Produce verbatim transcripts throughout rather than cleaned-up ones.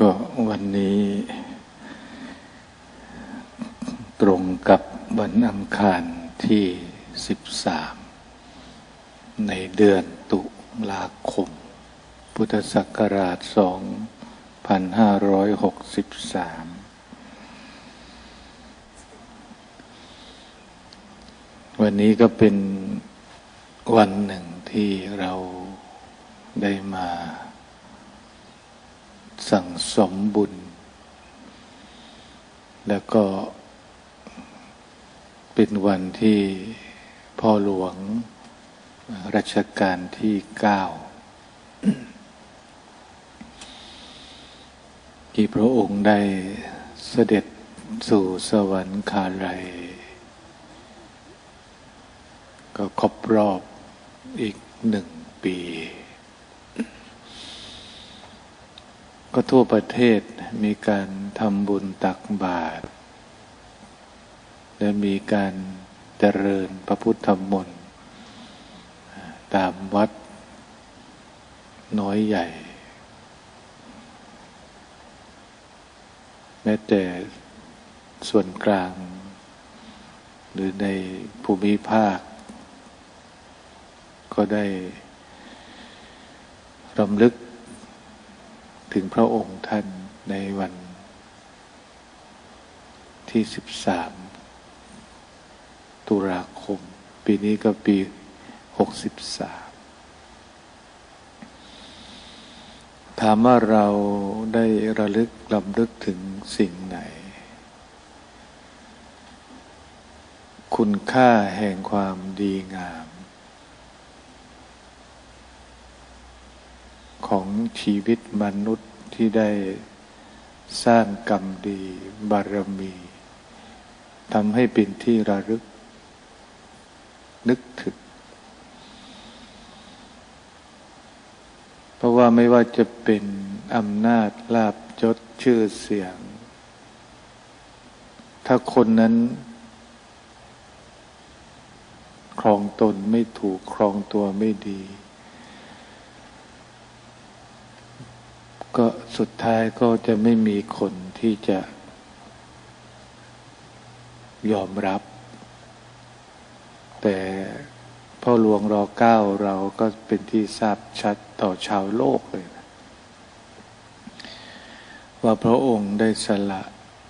ก็วันนี้ตรงกับวันอังคารที่สิบสามในเดือนตุลาคมพุทธศักราชสองพันห้าร้อยหกสิบสามวันนี้ก็เป็นวันหนึ่งที่เราได้มาสั่งสมบุญแล้วก็เป็นวันที่พ่อหลวงรัชกาลที่เก้าที่พระองค์ได้เสด็จสู่สวรรคาลัยก็ครบรอบอีกหนึ่งปีก็ทั่วประเทศมีการทำบุญตักบาตรและมีการเจริญพระพุทธมนต์ตามวัดน้อยใหญ่แม้แต่ส่วนกลางหรือในภูมิภาคก็ได้รำลึกถึงพระองค์ท่านในวันที่สิบสามตุลาคมปีนี้ก็ปีหกสิบสามถามว่าเราได้ระลึกรำลึกถึงสิ่งไหนคุณค่าแห่งความดีงามของชีวิตมนุษย์ที่ได้สร้างกรรมดีบารมีทำให้เป็นที่ระลึกนึกถึงเพราะว่าไม่ว่าจะเป็นอำนาจลาภยศชื่อเสียงถ้าคนนั้นครองตนไม่ถูกครองตัวไม่ดีก็สุดท้ายก็จะไม่มีคนที่จะยอมรับแต่พ่อหลวงรอเก้าเราก็เป็นที่ทราบชัดต่อชาวโลกเลยนะว่าพระองค์ได้สละ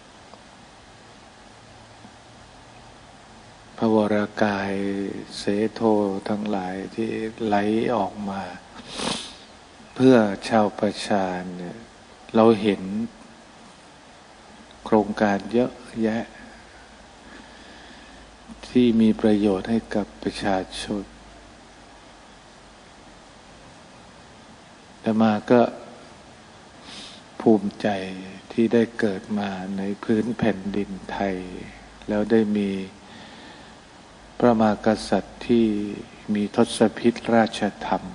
พระวรากายเสโททั้งหลายที่ไหลออกมาเพื่อชาวประชาเนี่ยเราเห็นโครงการเยอะแยะที่มีประโยชน์ให้กับประชาชนแต่มาก็ภูมิใจที่ได้เกิดมาในพื้นแผ่นดินไทยแล้วได้มีพระมหากษัตริย์ที่มีทศพิธราชธรรม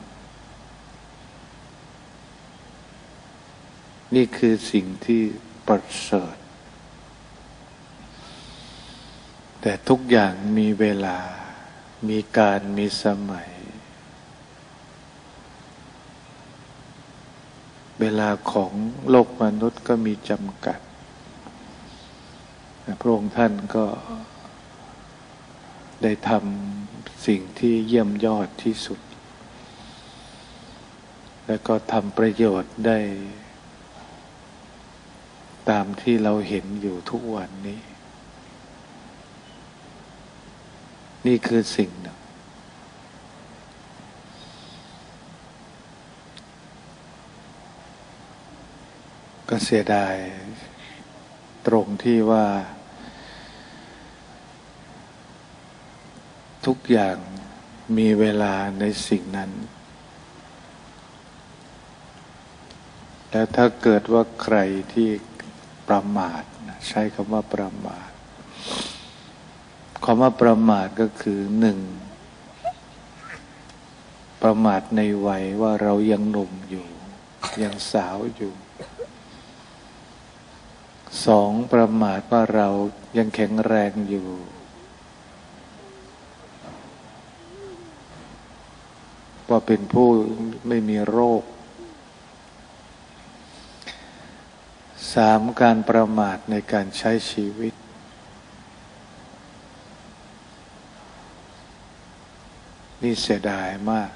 นี่คือสิ่งที่ประเสริฐแต่ทุกอย่างมีเวลามีการมีสมัยเวลาของโลกมนุษย์ก็มีจำกัดพระองค์ท่านก็ได้ทำสิ่งที่เยี่ยมยอดที่สุดและก็ทำประโยชน์ได้ตามที่เราเห็นอยู่ทุกวันนี้นี่คือสิ่งหนึ่งก็เสียดายตรงที่ว่าทุกอย่างมีเวลาในสิ่งนั้นแล้วถ้าเกิดว่าใครที่ประมาทใช้คำว่าประมาทคำว่าประมาทก็คือหนึ่งประมาทในวัยว่าเรายังหนุ่มอยู่ยังสาวอยู่สองประมาทว่าเรายังแข็งแรงอยู่ว่าเป็นผู้ไม่มีโรคสามการประมาทในการใช้ชีวิตนี่เสียดายมาก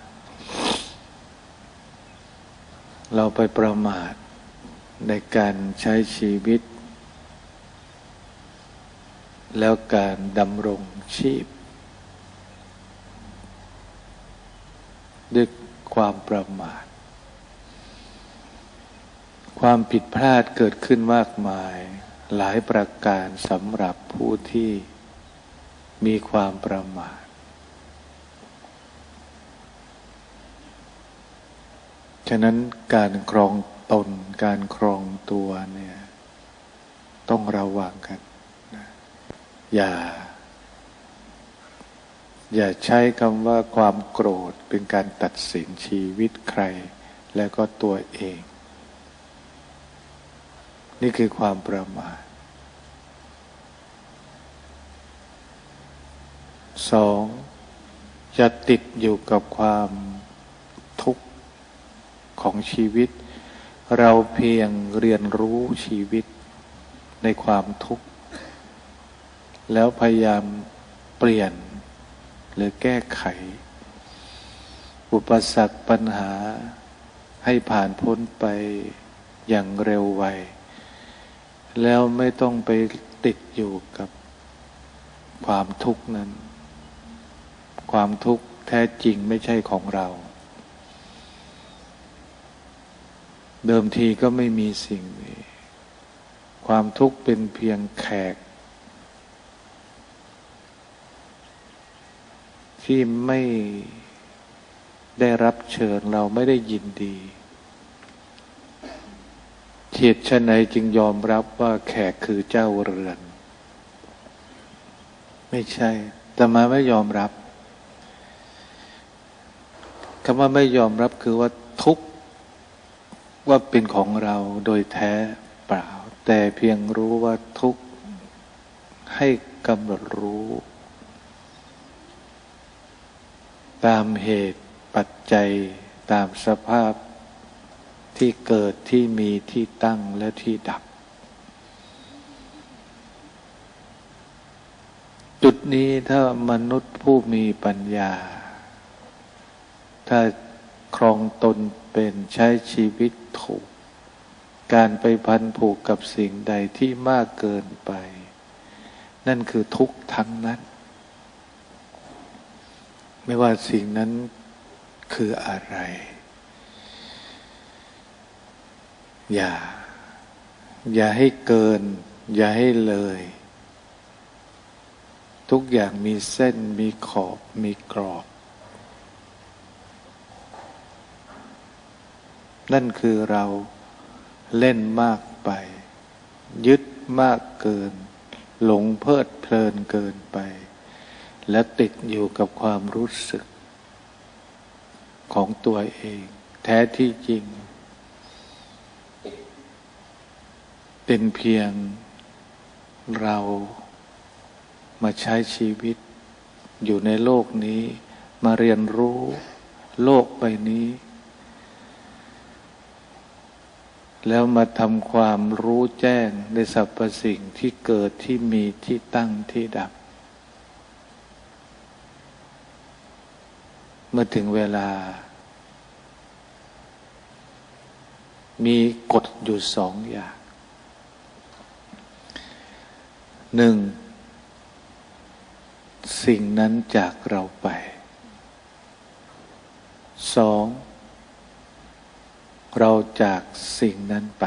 เราไปประมาทในการใช้ชีวิตแล้วการดำรงชีพด้วยความประมาทความผิดพลาดเกิดขึ้นมากมายหลายประการสำหรับผู้ที่มีความประมาทฉะนั้นการครองตนการครองตัวเนี่ยต้องระวังกันนะอย่าอย่าใช้คำว่าความโกรธเป็นการตัดสินชีวิตใครและก็ตัวเองนี่คือความประมาทสองจะติดอยู่กับความทุกข์ของชีวิตเราเพียงเรียนรู้ชีวิตในความทุกข์แล้วพยายามเปลี่ยนหรือแก้ไขอุปสรรคปัญหาให้ผ่านพ้นไปอย่างเร็วไวแล้วไม่ต้องไปติดอยู่กับความทุกข์นั้นความทุกข์แท้จริงไม่ใช่ของเราเดิมทีก็ไม่มีสิ่งนี้ความทุกข์เป็นเพียงแขกที่ไม่ได้รับเชิญเราไม่ได้ยินดีเหตุไฉนจึงยอมรับว่าแขกคือเจ้าเรือนไม่ใช่แต่มาไม่ยอมรับคำว่าไม่ยอมรับคือว่าทุกข์ว่าเป็นของเราโดยแท้เปล่าแต่เพียงรู้ว่าทุกข์ให้กำหนดรู้ตามเหตุปัจจัยตามสภาพที่เกิดที่มีที่ตั้งและที่ดับจุดนี้ถ้ามนุษย์ผู้มีปัญญาถ้าครองตนเป็นใช้ชีวิตถูกการไปพันผูกกับสิ่งใดที่มากเกินไปนั่นคือทุกข์ทั้งนั้นไม่ว่าสิ่งนั้นคืออะไรอย่าอย่าให้เกินอย่าให้เลยทุกอย่างมีเส้นมีขอบมีกรอบนั่นคือเราเล่นมากไปยึดมากเกินหลงเพลิดเพลินเกินไปและติดอยู่กับความรู้สึกของตัวเองแท้ที่จริงเป็นเพียงเรามาใช้ชีวิตอยู่ในโลกนี้มาเรียนรู้โลกใบนี้แล้วมาทำความรู้แจ้งในสรรพสิ่งที่เกิดที่มีที่ตั้งที่ดับเมื่อถึงเวลามีกฎอยู่สองอย่างหนึ่งสิ่งนั้นจากเราไปสองเราจากสิ่งนั้นไป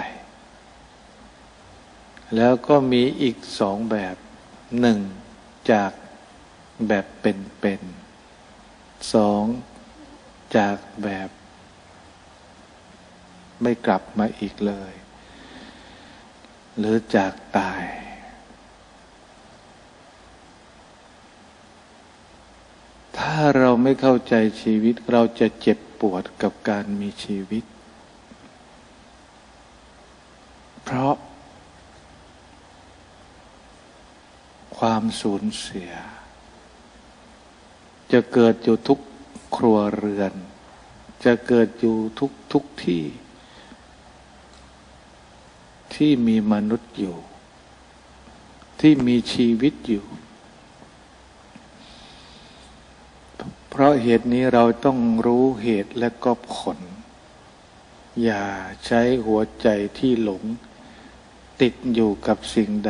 แล้วก็มีอีกสองแบบหนึ่งจากแบบเป็นๆสองจากแบบไม่กลับมาอีกเลยหรือจากตายถ้าเราไม่เข้าใจชีวิตเราจะเจ็บปวดกับการมีชีวิตเพราะความสูญเสียจะเกิดอยู่ทุกครัวเรือนจะเกิดอยู่ทุกทุกที่ทที่มีมนุษย์อยู่ที่มีชีวิตอยู่เพราะเหตุนี้เราต้องรู้เหตุและก็ผลอย่าใช้หัวใจที่หลงติดอยู่กับสิ่งใด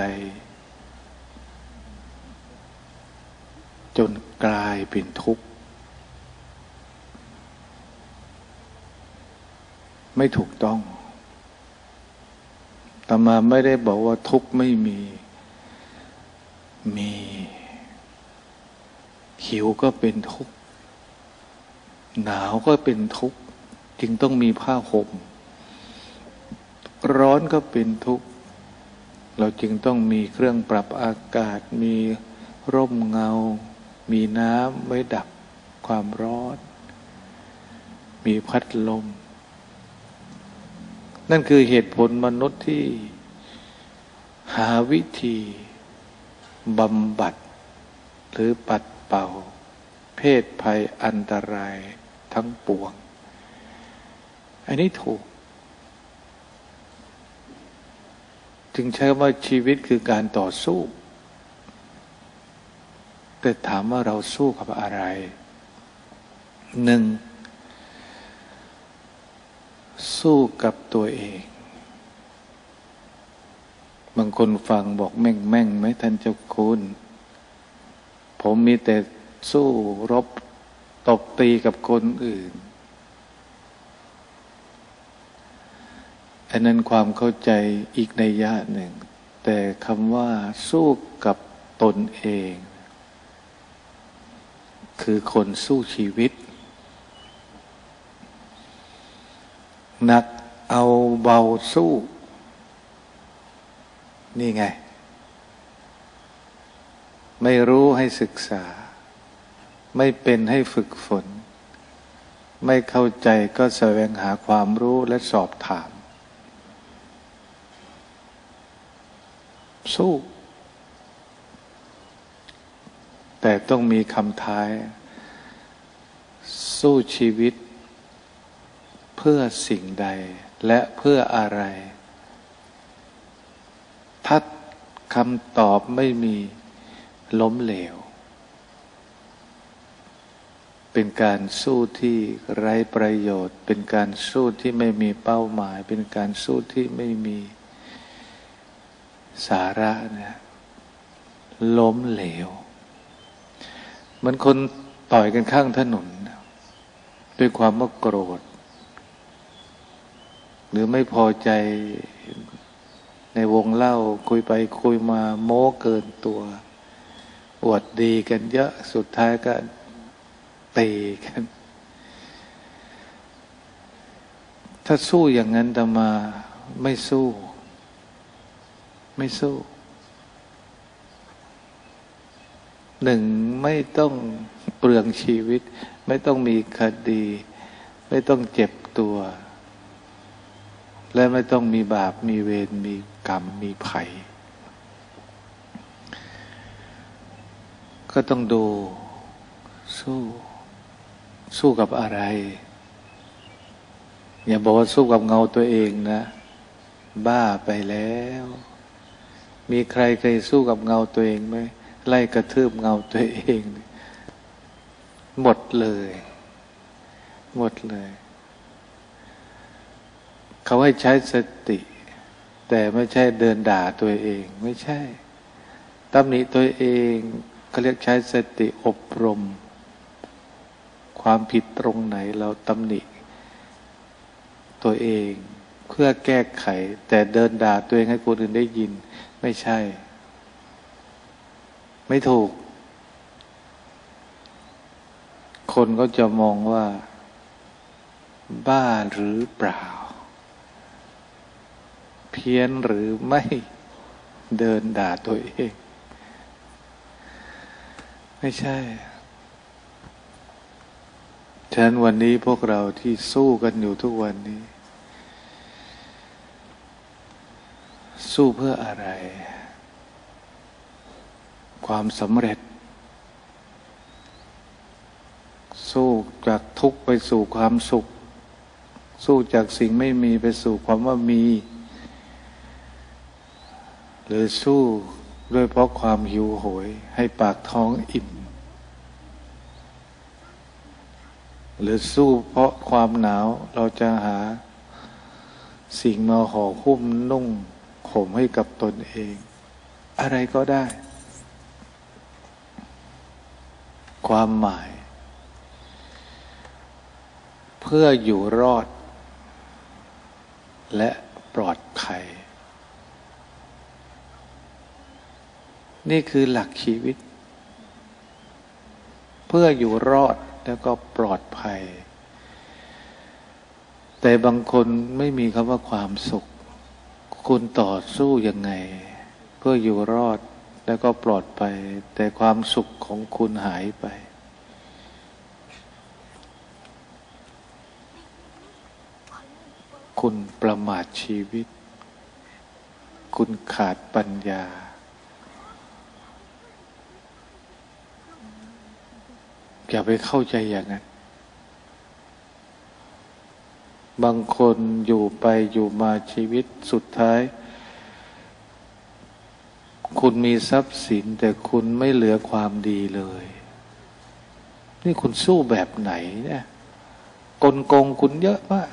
จนกลายเป็นทุกข์ไม่ถูกต้องอาตมาไม่ได้บอกว่าทุกข์ไม่มีมีหิวก็เป็นทุกข์หนาวก็เป็นทุกข์จึงต้องมีผ้าห่มร้อนก็เป็นทุกข์เราจึงต้องมีเครื่องปรับอากาศมีร่มเงามีน้ำไว้ดับความร้อนมีพัดลมนั่นคือเหตุผลมนุษย์ที่หาวิธีบำบัดหรือปัดเป่าเพศภัยอันตรายทั้งปวงอันนี้ถูกจึงใช้ว่าชีวิตคือการต่อสู้แต่ถามว่าเราสู้กับอะไรหนึ่งสู้กับตัวเองบางคนฟังบอกแม่งแม่งไหมท่านเจ้าคุณผมมีแต่สู้รบตบตีกับคนอื่นอันนั้นความเข้าใจอีกนัยยะหนึ่งแต่คำว่าสู้กับตนเองคือคนสู้ชีวิตหนักเอาเบาสู้นี่ไงไม่รู้ให้ศึกษาไม่เป็นให้ฝึกฝนไม่เข้าใจก็แสวงหาความรู้และสอบถามสู้แต่ต้องมีคำท้ายสู้ชีวิตเพื่อสิ่งใดและเพื่ออะไรถ้าคำตอบไม่มีล้มเหลวเป็นการสู้ที่ไร้ประโยชน์เป็นการสู้ที่ไม่มีเป้าหมายเป็นการสู้ที่ไม่มีสาระนะล้มเหลวเหมือนคนต่อยกันข้างถนนด้วยความว่าโกรธหรือไม่พอใจในวงเล่าคุยไปคุยมาโม้เกินตัวอวดดีกันเยอะสุดท้ายก็ตีกันถ้าสู้อย่างนั้นอาตมาไม่สู้ไม่สู้หนึ่งไม่ต้องเปลืองชีวิตไม่ต้องมีคดีไม่ต้องเจ็บตัวและไม่ต้องมีบาปมีเวรมีกรรมมีภัยก็ต้องดูสู้สู้กับอะไรอย่าบอกว่าสู้กับเงาตัวเองนะบ้าไปแล้วมีใครเคยสู้กับเงาตัวเองไหมไล่กระทืบเงาตัวเองหมดเลยหมดเลยเขาให้ใช้สติแต่ไม่ใช่เดินด่าตัวเองไม่ใช่ตำหนิตัวเองเขาเรียกใช้สติอบรมความผิดตรงไหนเราตำหนิตัวเองเพื่อแก้ไขแต่เดินด่าตัวเองให้คนอื่นได้ยินไม่ใช่ไม่ถูกคนก็จะมองว่าบ้าหรือเปล่าเพี้ยนหรือไม่เดินด่าตัวเองไม่ใช่ฉะนั้นวันนี้พวกเราที่สู้กันอยู่ทุกวันนี้สู้เพื่ออะไรความสำเร็จสู้จากทุกข์ไปสู่ความสุขสู้จากสิ่งไม่มีไปสู่ความว่ามีหรือสู้ด้วยเพราะความหิวโหยให้ปากท้องอิ่มหรือสู้เพราะความหนาวเราจะหาสิ่งมาห่อหุ้มนุ่งห่มให้กับตนเองอะไรก็ได้ความหมายเพื่ออยู่รอดและปลอดภัยนี่คือหลักชีวิตเพื่ออยู่รอดแล้วก็ปลอดภัยแต่บางคนไม่มีคำว่าความสุขคุณต่อสู้ยังไงเพื่ออยู่รอดแล้วก็ปลอดภัยแต่ความสุขของคุณหายไปคุณประมาทชีวิตคุณขาดปัญญาอย่าไปเข้าใจอย่างนั้นบางคนอยู่ไปอยู่มาชีวิตสุดท้ายคุณมีทรัพย์สินแต่คุณไม่เหลือความดีเลยนี่คุณสู้แบบไหนเนี่ยกลโกงคุณเยอะมาก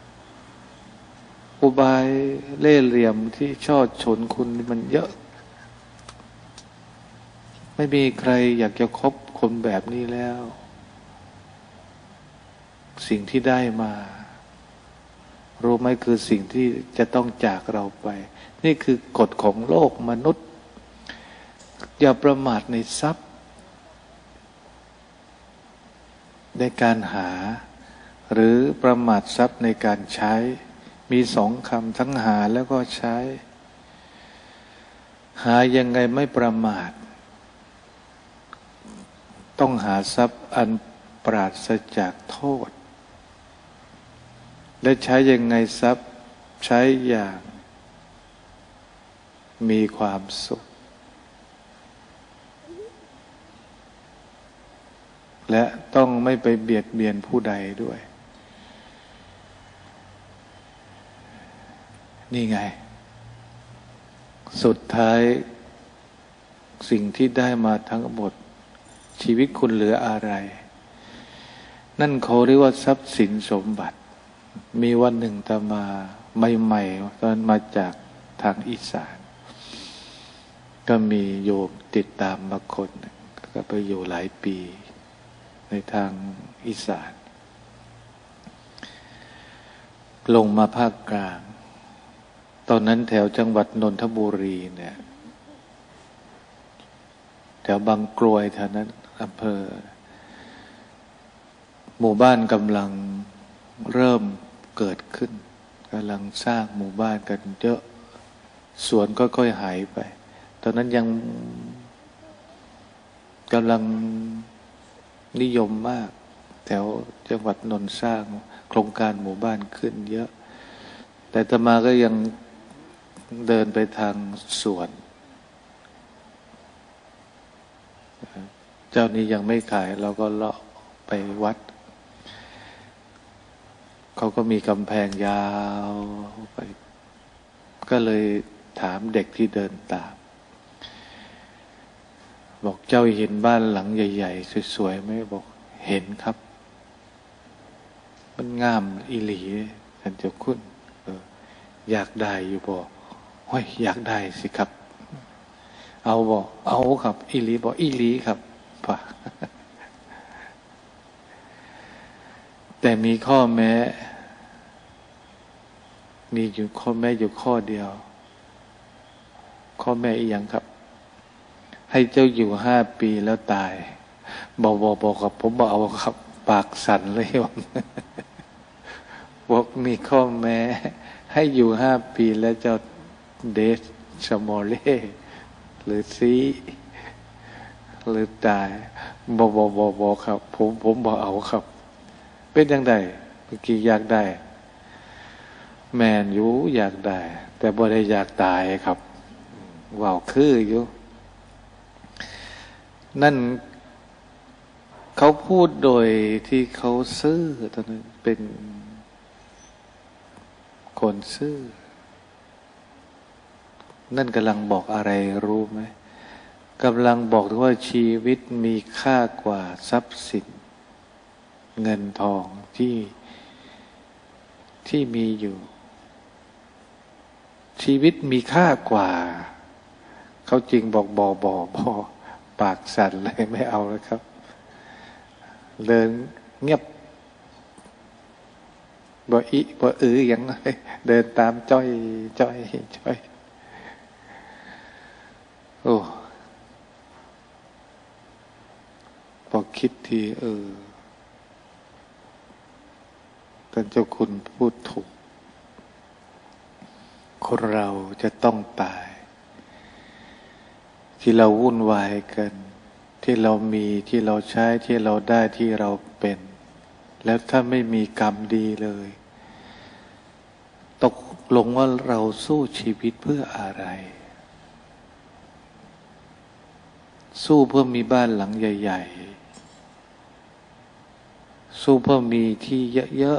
อุบายเล่ห์เหลี่ยมที่ชอดฉนคุณมันเยอะไม่มีใครอยากจะคบคนแบบนี้แล้วสิ่งที่ได้มารู้ไหมคือสิ่งที่จะต้องจากเราไปนี่คือกฎของโลกมนุษย์อย่าประมาทในทรัพย์ในการหาหรือประมาททรัพย์ในการใช้มีสองคำทั้งหาแล้วก็ใช้หายังไงไม่ประมาทต้องหาทรัพย์อันปราศจากโทษและใช้ยังไงทรัพย์ใช้อย่างมีความสุขและต้องไม่ไปเบียดเบียนผู้ใดด้วยนี่ไงสุดท้ายสิ่งที่ได้มาทั้งหมดชีวิตคุณเหลืออะไรนั่นเขาเรียกว่าทรัพย์สินสมบัติมีวันหนึ่งตามาใหม่ๆตอนมาจากทางอีสานก็มีโยมติดตามมาคนก็ไปอยู่หลายปีในทางอีสานลงมาภาคกลางตอนนั้นแถวจังหวัดนนทบุรีเนี่ยแถวบางกรวยแถวนั้นอำเภอหมู่บ้านกำลังเริ่มเกิดขึ้นกำลังสร้างหมู่บ้านกันเยอะสวนก็ค่อยหายไปตอนนั้นยังกำลังนิยมมากแถวจังหวัดนนท์สร้างโครงการหมู่บ้านขึ้นเยอะแต่อาตมาก็ยังเดินไปทางสวนเจ้านี้ยังไม่ขายเราก็เลาะไปวัดเขาก็มีกำแพงยาวไปก็เลยถามเด็กที่เดินตามบอกเจ้าเห็นบ้านหลังใหญ่ๆสวยๆไหมบอกเห็นครับมันงามอีหลีท่านเจ้าคุณเอออยากได้อยู่บอกเฮ้ยอยากได้สิครับเอาบอกเอาครับอีหลีบอกอีหลีครับป่ะแต่มีข้อแม้มีอยู่ข้อแม้อยู่ข้อเดียวข้อแม้อีกอย่างครับให้เจ้าอยู่ห้าปีแล้วตายบอกบอกบอกครับผมบอกเอาครับปากสั่นเลยบอกบอกมีข้อแม้ให้อยู่ห้าปีแล้วเจ้าเดชชโมเล่หรือซีหรือตายบอกบอกบอกบอกครับผมผมบอกเอาครับเป็นยังไงเมื่อกี้อยากได้แมนอยู่อยากได้แต่บ่ได้อยากตายครับว่าวคืออยู่นั่นเขาพูดโดยที่เขาซื่อตอนนั้นเป็นคนซื่อนั่นกำลังบอกอะไรรู้ไหมกำลังบอกถึงว่าชีวิตมีค่ากว่าทรัพย์สินเงินทองที่ที่มีอยู่ชีวิตมีค่ากว่าเขาจริงบอกบอบอบอปากสั่นเลยไม่เอาแล้วครับเดินเงียบบ่อีบ่อืออย่างไรเดินตามจ้อยจ้อยจ้อยโอ้พอคิดทีเออท่านเจ้าคุณพูดถูกคนเราจะต้องตายที่เราวุ่นวายกันที่เรามีที่เราใช้ที่เราได้ที่เราเป็นแล้วถ้าไม่มีกรรมดีเลยตกลงว่าเราสู้ชีวิตเพื่ออะไรสู้เพื่อมีบ้านหลังใหญ่ๆสู้เพื่อมีที่เยอะ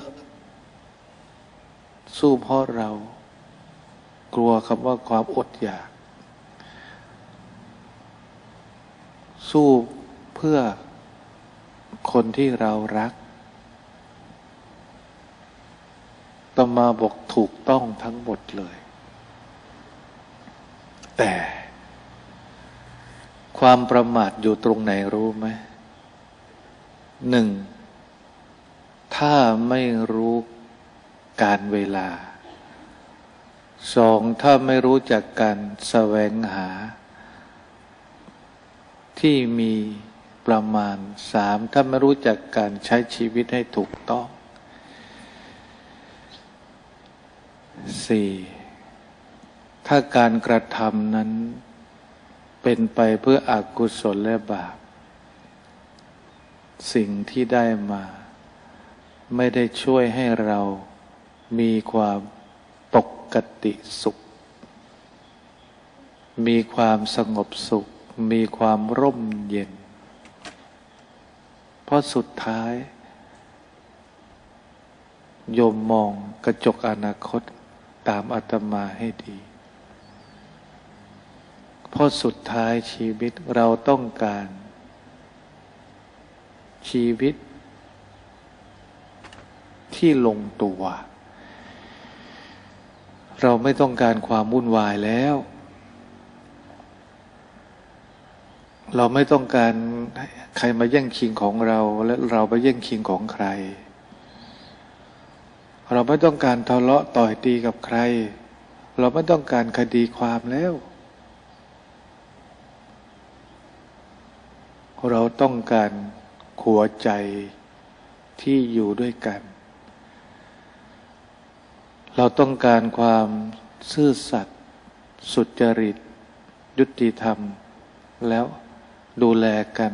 ๆสู้เพราะเรากลัวคำว่าความอดอยากสู้เพื่อคนที่เรารักตมาบอกถูกต้องทั้งหมดเลยแต่ความประมาทอยู่ตรงไหนรู้ไหมหนึ่งถ้าไม่รู้การเวลาสองถ้าไม่รู้จักการแสวงหาที่มีประมาณสามถ้าไม่รู้จักการใช้ชีวิตให้ถูกต้องสี่ถ้าการกระทำนั้นเป็นไปเพื่ออกุศลและบาปสิ่งที่ได้มาไม่ได้ช่วยให้เรามีความปกติสุขมีความสงบสุขมีความร่มเย็นเพราะสุดท้ายโยมมองกระจกอนาคตตามอาตมาให้ดีเพราะสุดท้ายชีวิตเราต้องการชีวิตที่ลงตัวเราไม่ต้องการความวุ่นวายแล้วเราไม่ต้องการใครมาแย่งชิงของเราและเราไปแย่งชิงของใครเราไม่ต้องการทะเลาะต่อยตีกับใครเราไม่ต้องการคดีความแล้วเราต้องการหัวใจที่อยู่ด้วยกันเราต้องการความซื่อสัตย์สุจริตยุติธรรมแล้วดูแลกัน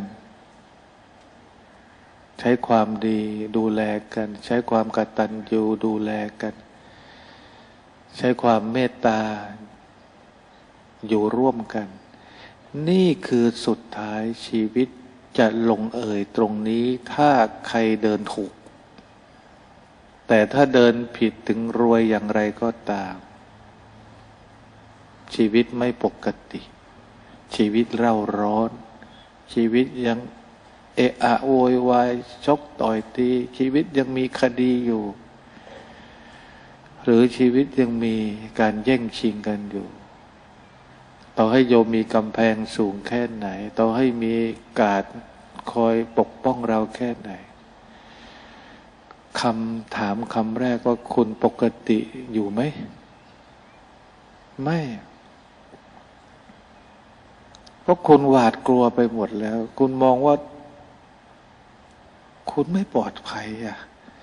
ใช้ความดีดูแลกันใช้ความกตัญญูดูแลกันใช้ความเมตตาอยู่ร่วมกันนี่คือสุดท้ายชีวิตจะลงเอยตรงนี้ถ้าใครเดินถูกแต่ถ้าเดินผิดถึงรวยอย่างไรก็ตามชีวิตไม่ปกติชีวิตเร่าร้อนชีวิตยังเอะอะโวยวายชกต่อยตีชีวิตยังมีคดีอยู่หรือชีวิตยังมีการแย่งชิงกันอยู่ต่อให้โยมมีกำแพงสูงแค่ไหนต่อให้มีการ์ดคอยปกป้องเราแค่ไหนคำถามคำแรกว่าคุณปกติอยู่ไหมไม่เพราะคุณหวาดกลัวไปหมดแล้วคุณมองว่าคุณไม่ปลอดภัยอ่ะ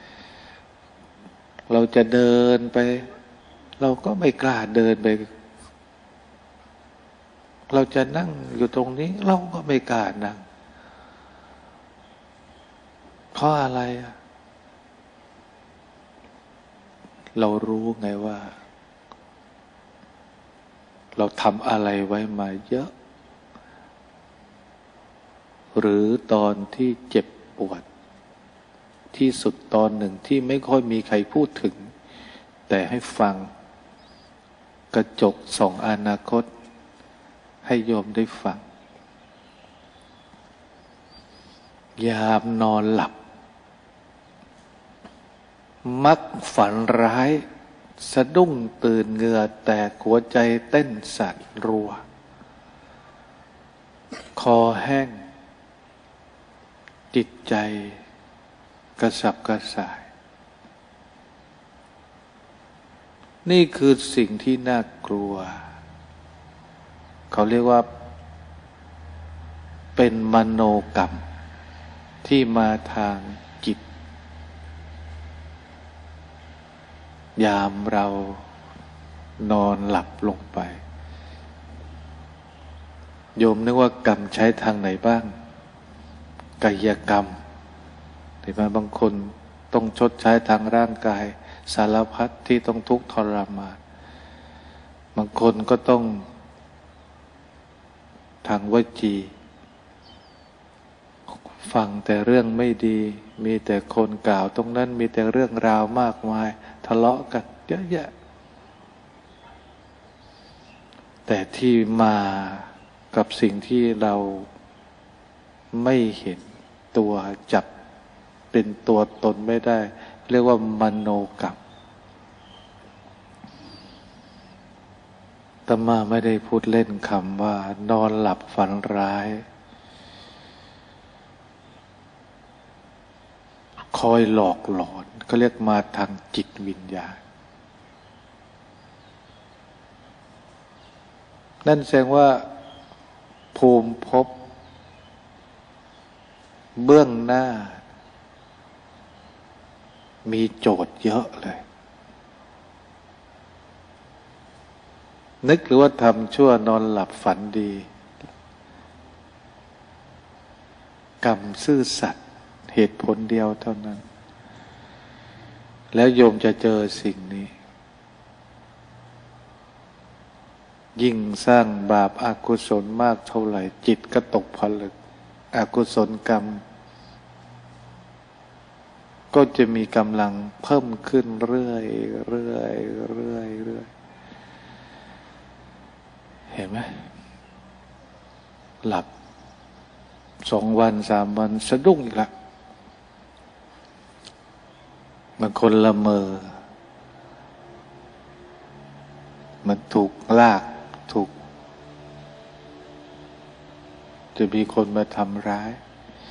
เราจะเดินไปเราก็ไม่กล้าเดินไปเราจะนั่งอยู่ตรงนี้เราก็ไม่กล้านั่งเพราะอะไรอ่ะเรารู้ไงว่าเราทำอะไรไว้มาเยอะหรือตอนที่เจ็บปวดที่สุดตอนหนึ่งที่ไม่ค่อยมีใครพูดถึงแต่ให้ฟังกระจกส่องอนาคตให้โยมได้ฟังยามนอนหลับมักฝันร้ายสะดุ้งตื่นเหงื่อแตกหัวใจเต้นสั่นรัวคอแห้งจิตใจกระสับกระส่ายนี่คือสิ่งที่น่ากลัวเขาเรียกว่าเป็นมโนกรรมที่มาทางจิตยามเรานอนหลับลงไปโยมนึกว่ากรรมใช้ทางไหนบ้างกายกรรมเห็นไหมบางคนต้องชดใช้ทางร่างกายสารพัดที่ต้องทุกข์ทรมานบางคนก็ต้องทางวจีฟังแต่เรื่องไม่ดีมีแต่คนกล่าวตรงนั้นมีแต่เรื่องราวมากมายทะเลาะกันเยอะแยะแต่ที่มากับสิ่งที่เราไม่เห็นตัวจับเป็นตัวตนไม่ได้เรียกว่ามโนกรรมอาตมาไม่ได้พูดเล่นคำว่านอนหลับฝันร้ายคอยหลอกหลอนเขาเรียกมาทางจิตวิญญาณนั่นแสดงว่าภูมิภพเบื้องหน้ามีโจทย์เยอะเลยนึกหรือว่าทำชั่วนอนหลับฝันดีกรรมซื่อสัตย์เหตุผลเดียวเท่านั้นแล้วโยมจะเจอสิ่งนี้ยิ่งสร้างบาปอกุศลมากเท่าไหร่จิตก็ตกผลึกอกุศลกรรมก็จะมีกำลังเพิ่มขึ้นเรื่อยเรื่อยเรื่อยเรื่อยเห็นไหมหลับสองวันสามวันสะดุ้งอีกละบางคนละเมอมันถูกลากถูกจะมีคนมาทำร้าย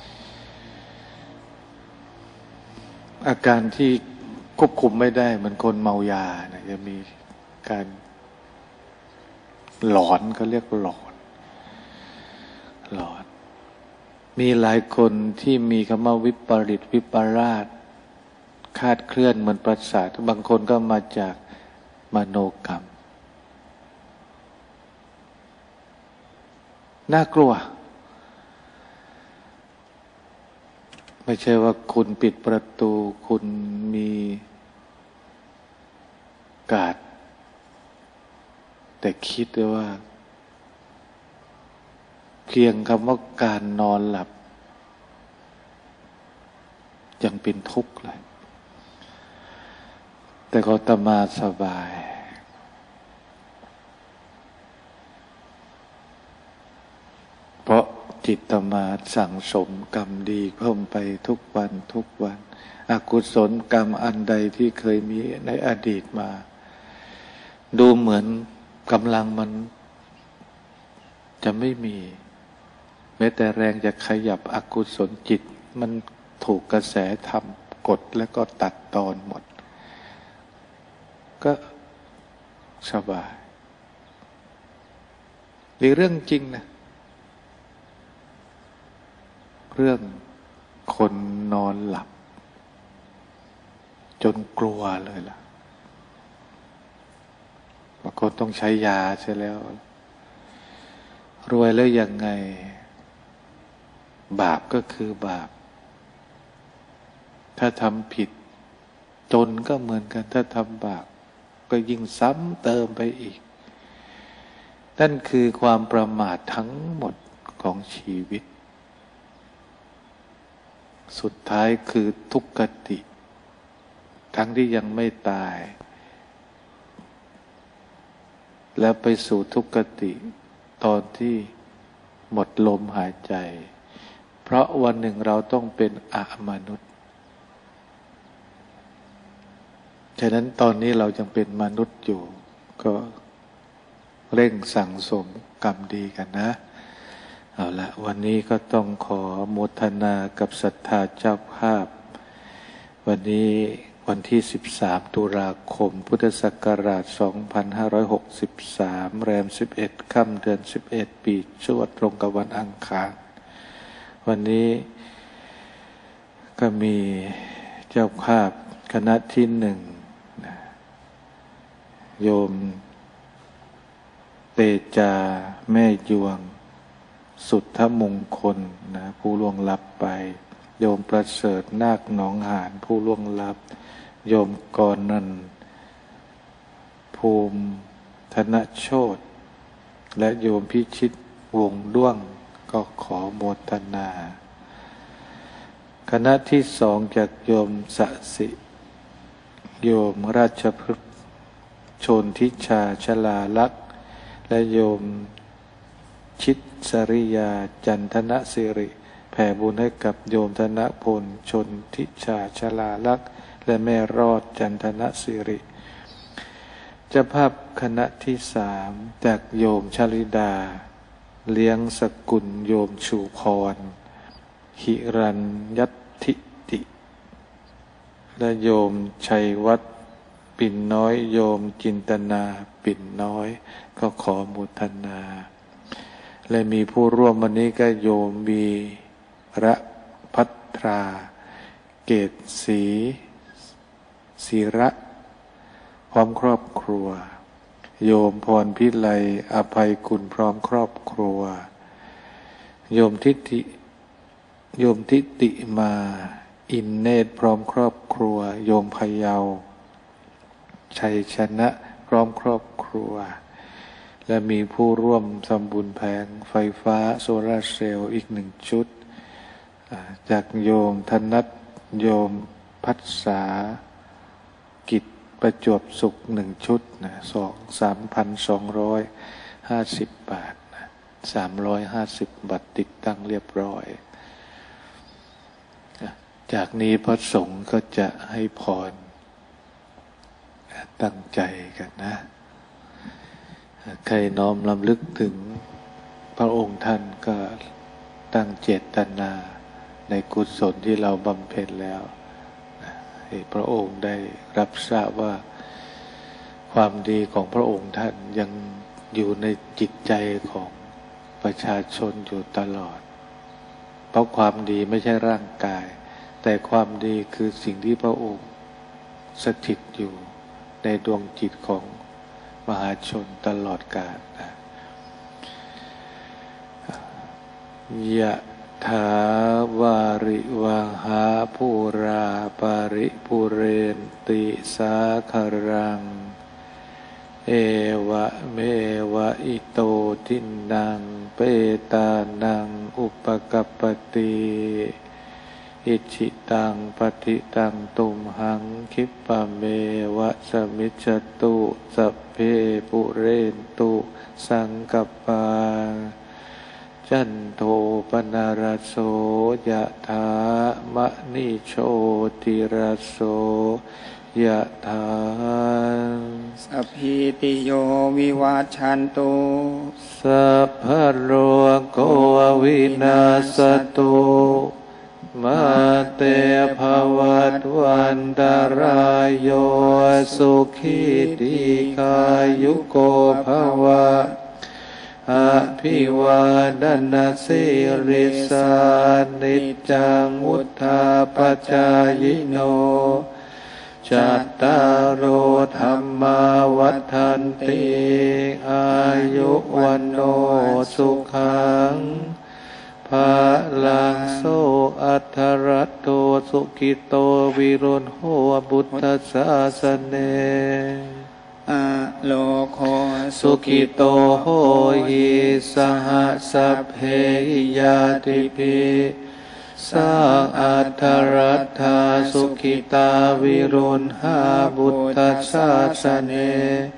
อาการที่ควบคุมไม่ได้เหมือนคนเมายานะจะมีการหลอนเขาเรียกหลอนหลอนมีหลายคนที่มีคำว่าวิปริตวิปลาสคาดเคลื่อนเหมือนประสาทบางคนก็มาจากมโนกรรมน่ากลัวไม่ใช่ว่าคุณปิดประตูคุณมีกาดแต่คิดด้วยว่าเพียงคำว่าการนอนหลับยังเป็นทุกข์เลยแต่ก็ตมาสบายเพราะจิตตมาสั่งสมกรรมดีเพิ่มไปทุกวันทุกวันอกุศลกรรมอันใดที่เคยมีในอดีตมาดูเหมือนกำลังมันจะไม่มีแม้แต่แรงจะขยับอกุศลจิตมันถูกกระแสธรรมกดแล้วก็ตัดตอนหมดก็สบายนี่เรื่องจริงนะเรื่องคนนอนหลับจนกลัวเลยล่ะบางคนต้องใช้ยาใช่แล้วรวยแล้วยังไงบาปก็คือบาปถ้าทำผิดจนก็เหมือนกันถ้าทำบาปก็ยิ่งซ้ำเติมไปอีกนั่นคือความประมาททั้งหมดของชีวิตสุดท้ายคือทุกขติทั้งที่ยังไม่ตายแล้วไปสู่ทุกขติตอนที่หมดลมหายใจเพราะวันหนึ่งเราต้องเป็นอมนุษย์ฉะนั้นตอนนี้เรายังเป็นมนุษย์อยู่ก็เร่งสั่งสมกรรมดีกันนะเอาละวันนี้ก็ต้องขออโมทนากับศรัทธาเจ้าภาพวันนี้วันที่สิบสามตุลาคมพุทธศักราชสองพันห้าร้อยหกสิบสามแรมสิบเอ็ดค่ำเดือนสิบเอ็ดปีชวดตรงกับวันอังคารวันนี้ก็มีเจ้าภาพคณะที่หนึ่งโยมเตจาแม่ยวงสุทธมงคลนะผู้ล่วงลับไปโยมประเสริฐนาคหนองหานผู้ล่วงลับโยมกรนันภูมิธนโชติและโยมพิชิตวงด้วงก็ขอโมทนาคณะที่สองจากโยมสสิโยมราชพฤกษ์ชนทิชาชลาลักษณ์และโยมชิตสริยาจันทนสิริแผ่บุญให้กับโยมธนพลชนทิชาชลาลักษณ์และแม่รอดจันทนสิริเจ้าภาพคณะที่สามจากโยมชลิดาเลี้ยงสกุลโยมชูพรหิรัญยัตถิติและโยมชัยวัฒน์ปิ่นน้อยโยมจินตนาปิ่นน้อยก็ขอโมทนาและมีผู้ร่วมวันนี้ก็โยมมีระพัทราเกตศรีศิระพร้อมครอบครัวโยมพรพิไลอภัยกุลพร้อมครอบครัวโยมทิติโยมทิติมาอินเนตรพร้อมครอบครัวโยมพะเยาชัยชนะพร้อมครอบครัวและมีผู้ร่วมทำบุญแผงไฟฟ้าโซลาร์เซลล์อีกหนึ่งชุดจากโยมธนัทโยมพัฒษากิจประจวบสุขหนึ่งชุดนะสองสามพันสองร้อยห้าสิบบาทนะสามร้อยห้าสิบบัตรติดตั้งเรียบร้อยจากนี้พระสงฆ์ก็จะให้พรตั้งใจกันนะใครน้อมรำลึกถึงพระองค์ท่านก็ตั้งเจตนาในกุศลที่เราบำเพ็ญแล้วให้พระองค์ได้รับทราบว่าความดีของพระองค์ท่านยังอยู่ในจิตใจของประชาชนอยู่ตลอดเพราะความดีไม่ใช่ร่างกายแต่ความดีคือสิ่งที่พระองค์สถิตอยู่ในดวงจิตของมหาชนตลอดกาลนะยะถาวาริวหาภูราปาริภูเรนติสาคารังเอวะเมวะอิโตทินังเปตานังอุปกัปปติอิจิตังปฏิตังตุมหังคิปะเมวะสมิจจตุสัพเพปุเรนตุสังกัปปาจันโทปนารโสยะถามะนิโชติรโสยะถาสัพพิติโยวิวัชชันตุสัพพะโรโควินาศตุมาเตภวัตวันตรายโยสุขีติกายุโกภวะอภิวาทนาสิริสานิจังวุธาปจายโนจัตตารโอธรรมาวัฏันติอายุวันโนสุขังภาลังโสอัทธรัตโตสุกิโตวิรุณโหบุตตสาสเนอะโลโคสุกิโตโหหิสหสัพเพยาติภิสังอัทธรัตถาสุขิตาวิรุณหาบุตตสาสเน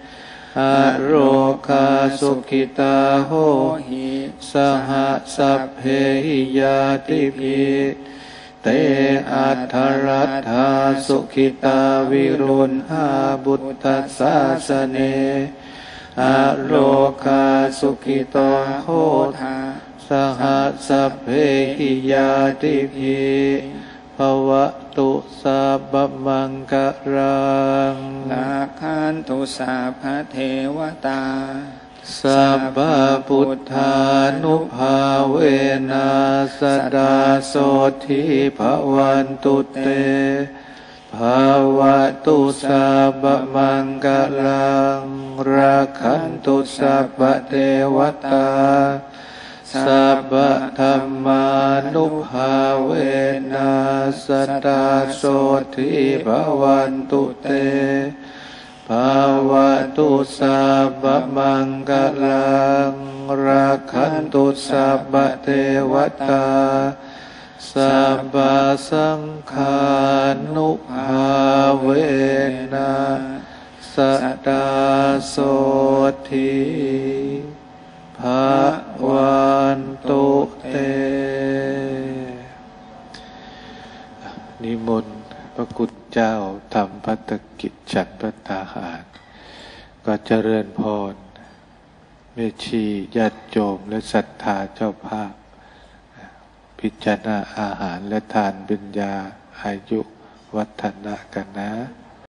อโรคาสุขิตาโหหิสหสัพเพหิยาติภิเตอัทธรัตถาสุขิตาวิรุณหาบุตตศาสเนอโรคาสุขิตาโหทาสหสัพเพหิยาติภิภวตุสัพพมังคลังลาคันตุสัพพเทวตาสัพพพุทธานุภาเวนัสดาโสทิภวันตุเตภวตุสัพพมังคลังราคันตุสัพพเทวตาสัพพธัมมานุภาเวนัสดาโสทิภวันตุเตภวตุสัพพมังคลังราคันตุสัพพเทวตาสัพพสังฆานุภาเวนัสดาโสทิภวันตุเตนิมนต์พระกุฎเจ้าทำภัตกิจฉันภัตตาหารก็เจริญพรแม่ชีญาติโยมและศรัทธาเจ้าภาพพิจารณาอาหารและทานปัญญาอายุวัฒนะกันนะ